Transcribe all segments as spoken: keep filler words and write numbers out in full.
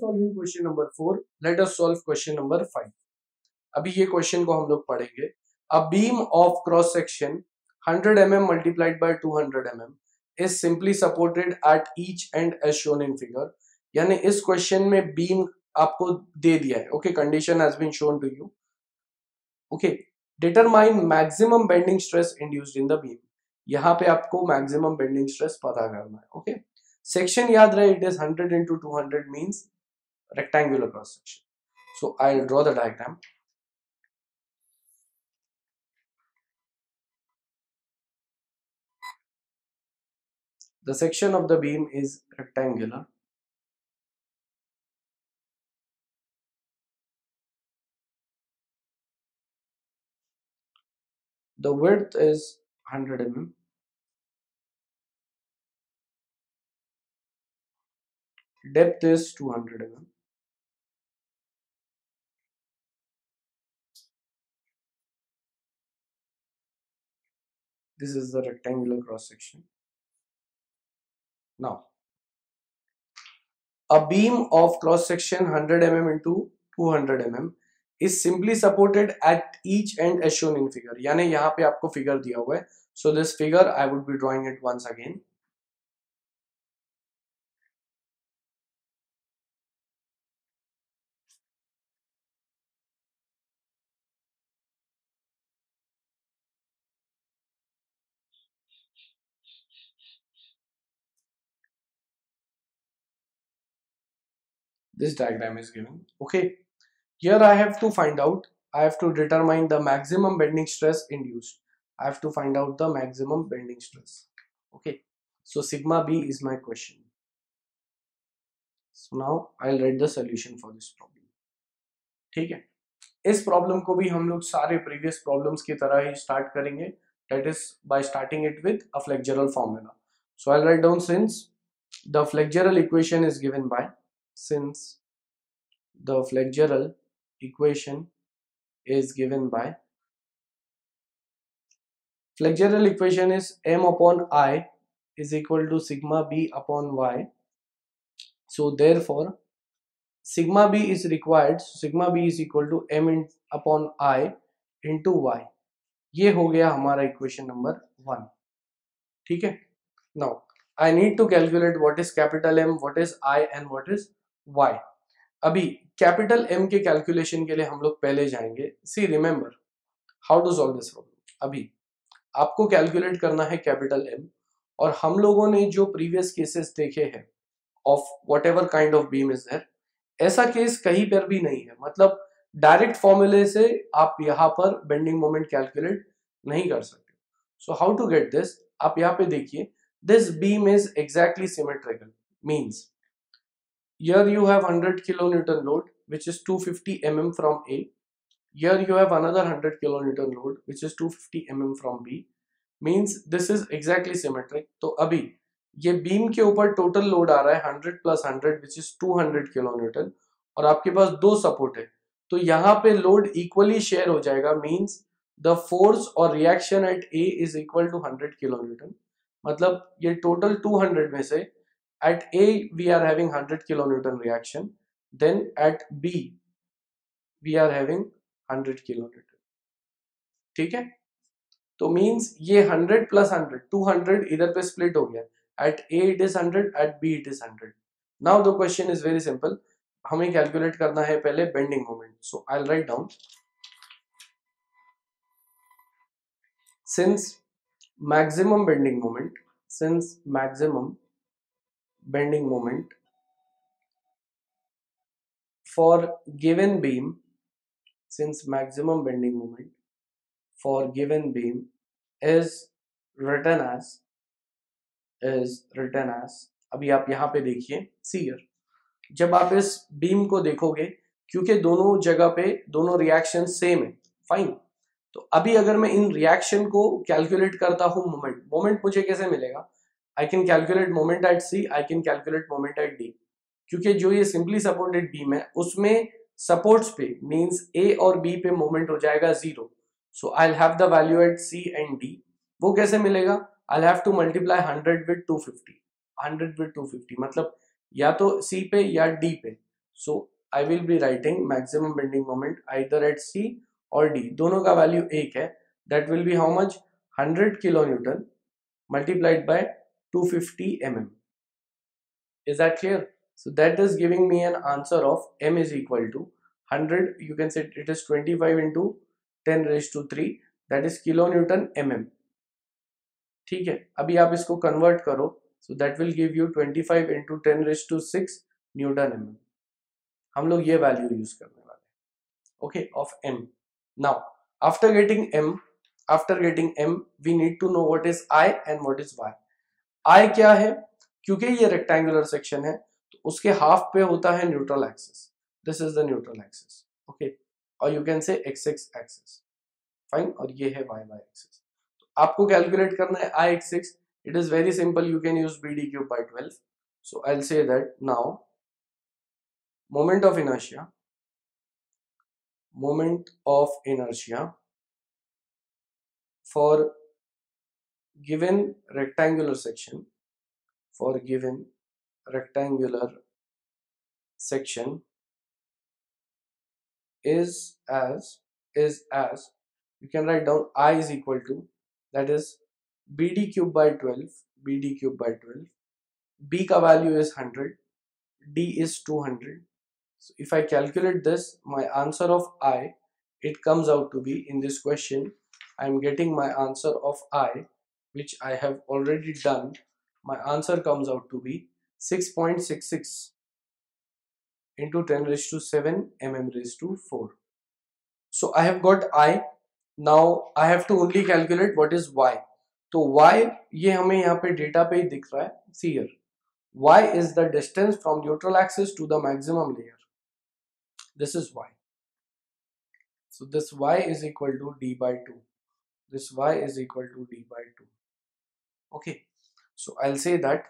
Solving question number four, let us solve question number five. अभी ये question को हम लोग पढ़ेंगे। A beam of cross section hundred m m multiplied by two hundred m m is simply supported at each end as shown in figure. यानी इस क्वेश्चन में बीम आपको दे दिया है। Okay, condition has been shown to you. Okay, determine maximum bending stress induced in the beam. यहाँ पे आपको मैक्सिमम बेंडिंग स्ट्रेस पता करना है। ओके, सेक्शन याद रहे, it is hundred into two hundred means rectangular cross section. So I'll draw the diagram. The section of the beam is rectangular. The width is one hundred millimeters. Depth is two hundred millimeters. This is the rectangular cross section. Now, a beam of cross section one hundred millimeters into two hundred millimeters is simply supported at each end as shown in figure. यानी यहाँ पे आपको figure दिया हुआ है. So this figure I would be drawing it once again. This diagram is given. Okay, here I have to find out, I have to determine the maximum bending stress induced. I have to find out the maximum bending stress. Okay, so sigma b is my question. So now I'll write the solution for this problem. ठीक है, इस problem को भी हम लोग सारे previous problems की तरह ही स्टार्ट करेंगे, that is by starting it with a flexural formula. So I'll write down, since the flexural equation is given by, since the flexural equation is given by, flexural equation is m upon I is equal to sigma b upon y. So therefore sigma b is required, so sigma b is equal to m in, upon I into y. ये हो गया हमारा equation number one. ठीक है, now I need to calculate what is capital M, what is I and what is Y. अभी capital M के calculation के लिए हम लोग पहले जाएंगे. See remember how to solve this problem. अभी आपको कैलकुलेट करना है कैपिटल M, और हम लोगों ने जो प्रीवियस केसेस देखे हैं of whatever kind of beam is there, ऐसा केस कहीं पर भी नहीं है. मतलब डायरेक्ट फॉर्मूले से आप यहाँ पर बेंडिंग मोमेंट कैलकुलेट नहीं कर सकते. So how to get this, आप यहाँ पे देखिए, this beam is exactly symmetrical. Means here you have one hundred kilonewton load which is two hundred fifty millimeters from A. Here you have another one hundred kilonewton load which is two hundred fifty millimeters from B. Means this is exactly symmetric. तो अभी ये beam के ऊपर total load आ रहा है one hundred plus one hundred which is two hundred kilonewton, और आपके पास दो सपोर्ट है, तो यहाँ पे लोड इक्वली शेयर हो जाएगा. मीन्स द फोर्स और reaction at A is equal to one hundred kilonewton. मतलब ये टोटल two hundred में से at A we are having one hundred kilonewton reaction, then at B we are having one hundred kilonewton. ठीक है, तो means ये one hundred plus one hundred, two hundred इधर पे स्प्लिट हो गया. at A it is one hundred, at B it is one hundred. now the question is very simple. हमें calculate करना है पहले bending moment. so I'll write down, since maximum bending moment, since maximum bending moment for given beam, since maximum bending moment for given beam is written as, is written as, अभी आप यहाँ पे देखिए, see here, जब आप इस beam को देखोगे, क्योंकि दोनों जगह पे दोनों रिएक्शन सेम है, फाइन. तो अभी अगर मैं इन रिएक्शन को कैलकुलेट करता हूँ मोमेंट, मोमेंट मुझे कैसे मिलेगा? I can calculate moment at C, I can calculate moment at D. क्योंकि जो ये सिंपली सपोर्टेड बीम है उसमें सपोर्ट्स पे मींस ए और बी पे मोमेंट हो जाएगा zero. So I will have the value at C and D. वो कैसे मिलेगा? I will have to multiply one hundred with two hundred fifty, one hundred with two hundred fifty, मतलब या तो सी पे या डी पे. So I will be writing maximum bending moment either at C और डी, दोनों का वैल्यू एक है, that will be how much, hundred kilo newton multiplied by two hundred fifty millimeters. Is that clear? So that is giving me an answer of m is equal to one hundred, you can say it is twenty-five into ten raised to three, that is kilonewton mm. ठीक है, अभी आप इसको convert करो, so that will give you twenty-five into ten raised to six newton mm. हम लोग ये value use करने वाले हैं, okay, of m. Now after getting m, after getting m we need to know what is I and what is y. I क्या है, क्योंकि ये रेक्टेंगुलर सेक्शन है तो उसके हाफ पे होता है neutral axis, this is the neutral axis, okay, और you can say X X axis, fine, और ये है वाई वाई एक्सिस. तो आपको कैलकुलेट करना है I X X, it is very simple, you can use B D cube by twelve. So I will say that now moment of inertia, moment of inertia for given rectangular section, for given rectangular section is as is as you can write down I is equal to, that is bd cube by twelve, bd cube by twelve, b का value is one hundred, d is two hundred. So if I calculate this, my answer of I, it comes out to be, in this question I am getting my answer of I, which I have already done. My answer comes out to be six point six six into ten raised to seven mm raised to four. So I have got I. Now I have to only calculate what is Y. तो Y ये हमें यहाँ पे data पे ही दिख रहा है. See here, Y is the distance from neutral axis to the maximum layer. This is Y. So this Y is equal to d by two. This Y is equal to d by two. Okay. So I'll say that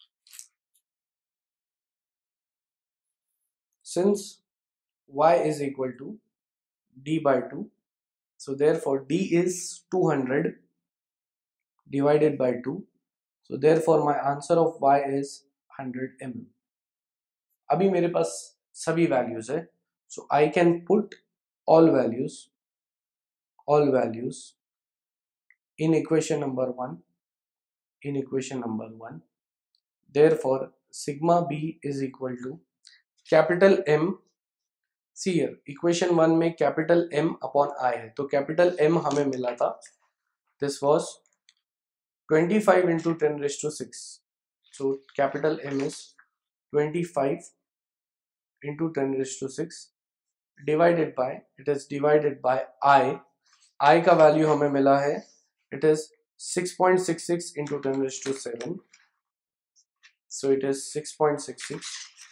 since Y is equal to d by two, so therefore d is two hundred divided by two. So therefore my answer of Y is one hundred millimeters. अभी मेरे पास सभी values है. So I can put all values, all values in equation number one, in equation number one. Therefore sigma b is equal to capital M. See here, equation one में capital M upon I है, तो capital M हमें मिला था, this was twenty-five into ten raised to six. So capital M is twenty-five into ten raised to six divided by, it is divided by I. I का value हमें मिला है, it is six point six six into ten raised to seven. So it is six point six six,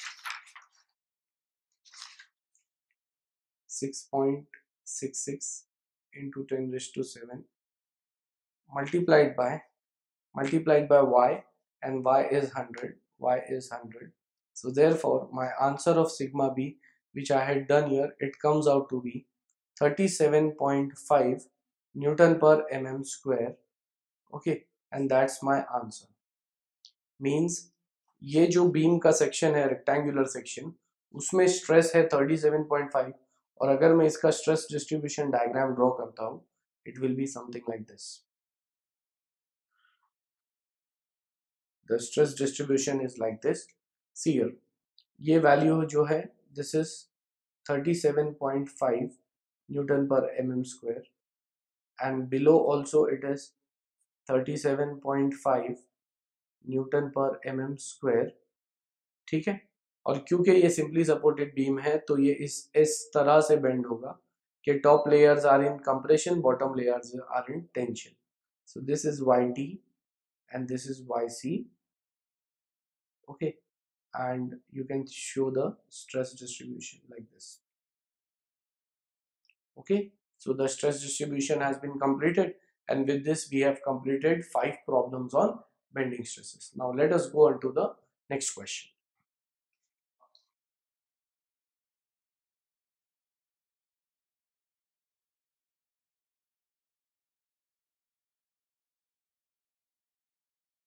six point six six into ten raised to seven multiplied by, multiplied by Y, and Y is one hundred, Y is one hundred. So therefore my answer of sigma b, which I had done here, it comes out to be thirty-seven point five Newton per mm square. Okay, and that's my answer. Means ये जो beam का section है, rectangular section, उसमें stress है thirty-seven point five, और अगर मैं इसका स्ट्रेस डिस्ट्रीब्यूशन डायग्राम ड्रॉ करता हूँ, it will be something like this. The stress distribution is like this. See here, ये वैल्यू जो है, this is thirty-seven point five Newton per mm square, and below also it is thirty-seven point five Newton per mm square. ठीक है, और क्योंकि ये simply supported beam है तो ये इस इस तरह से बेंड होगा कि top layers are in compression, bottom layers are in tension. So this is Y T and this is Y C. Okay, and you can show the stress distribution like this. Okay, so the stress distribution has been completed, and with this we have completed five problems on bending stresses. Now let us go on to the next question.